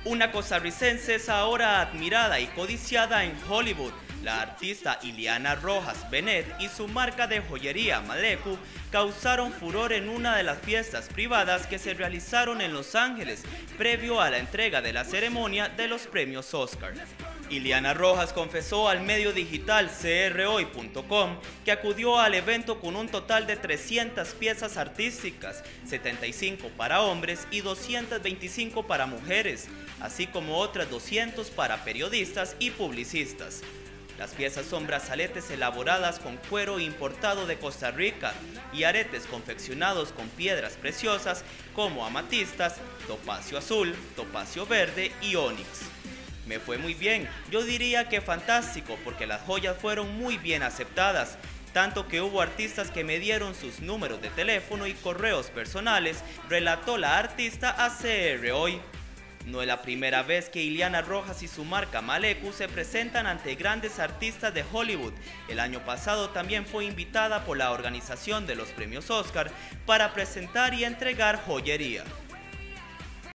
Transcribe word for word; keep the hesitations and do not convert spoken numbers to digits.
Una costarricense es ahora admirada y codiciada en Hollywood. La artista Ileana Rojas Benet y su marca de joyería Maleku causaron furor en una de las fiestas privadas que se realizaron en Los Ángeles, previo a la entrega de la ceremonia de los premios Oscar. Ileana Rojas confesó al medio digital c r hoy punto com que acudió al evento con un total de trescientas piezas artísticas, setenta y cinco para hombres y doscientas veinticinco para mujeres, así como otras doscientas para periodistas y publicistas. Las piezas son brazaletes elaboradas con cuero importado de Costa Rica y aretes confeccionados con piedras preciosas como amatistas, topacio azul, topacio verde y ónix. Me fue muy bien, yo diría que fantástico porque las joyas fueron muy bien aceptadas, tanto que hubo artistas que me dieron sus números de teléfono y correos personales, relató la artista a C R Hoy. No es la primera vez que Ileana Rojas y su marca Maleku se presentan ante grandes artistas de Hollywood. El año pasado también fue invitada por la organización de los premios Oscar para presentar y entregar joyería.